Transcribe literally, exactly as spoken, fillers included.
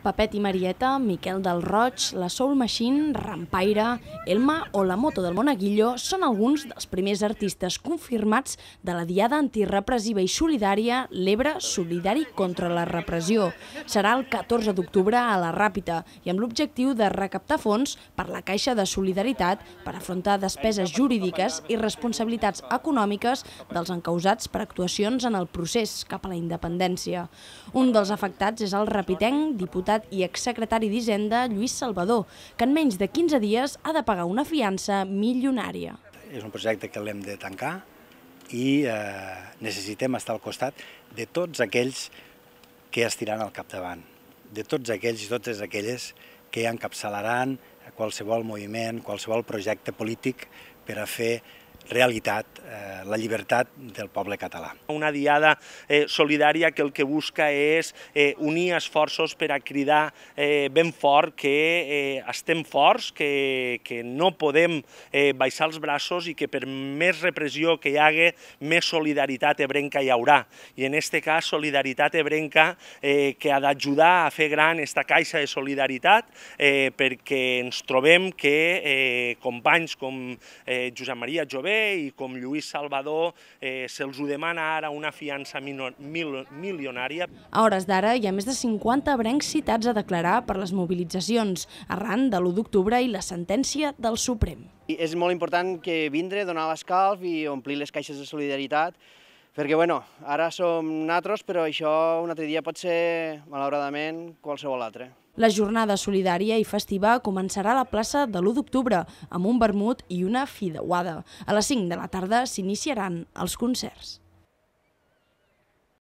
Pepet i Marieta, Miquel del Roig, la Soul Machine, Rampaire, Elma o la Moto del Monaguillo són alguns dels primers artistes confirmats de la Diada Antirepressiva i Solidària L'Ebre Solidari contra la Repressió. Serà el catorze d'octubre a la Ràpita i amb l'objectiu de recaptar fons per la Caixa de Solidaritat per afrontar despeses jurídiques i responsabilitats econòmiques dels encausats per actuacions en el procés cap a la independència. Un dels afectats és el rapitenc, diputat i exsecretari d'Hisenda Lluís Salvador, que en menys de quinze dies ha de pagar una fiança milionària. És un projecte que l'hem de tancar i eh, necessitem estar al costat de tots aquells que estiran al capdavant, de tots aquells i totes aquelles que encapçalaran qualsevol moviment, qualsevol projecte polític per a fer realitat eh, la llibertat del poble català. Una diada eh, solidària que el que busca és eh, unir esforços per a cridar eh, ben fort que eh, estem forts, que, que no podem eh, baixar els braços i que per més repressió que hi hagi, més solidaritat ebrenca hi haurà. I en aquest cas, solidaritat ebrenca eh, que ha d'ajudar a fer gran aquesta caixa de solidaritat eh, perquè ens trobem que eh, companys com eh, Josep Maria Jové i com Lluís Salvador eh, se'ls ho demana ara una fiança mil, milionària. A hores d'ara hi ha més de cinquanta ebrencs citats a declarar per les mobilitzacions arran de l'u d'octubre i la sentència del Suprem. És molt important que vindre, donar l'escalf i omplir les caixes de solidaritat, perquè bueno, ara som nosaltres, però això un altre dia pot ser, malauradament, qualsevol altre. La jornada solidària i festiva començarà a la plaça de l'u d'octubre amb un vermut i una fideuada. A les cinc de la tarda s'iniciaran els concerts.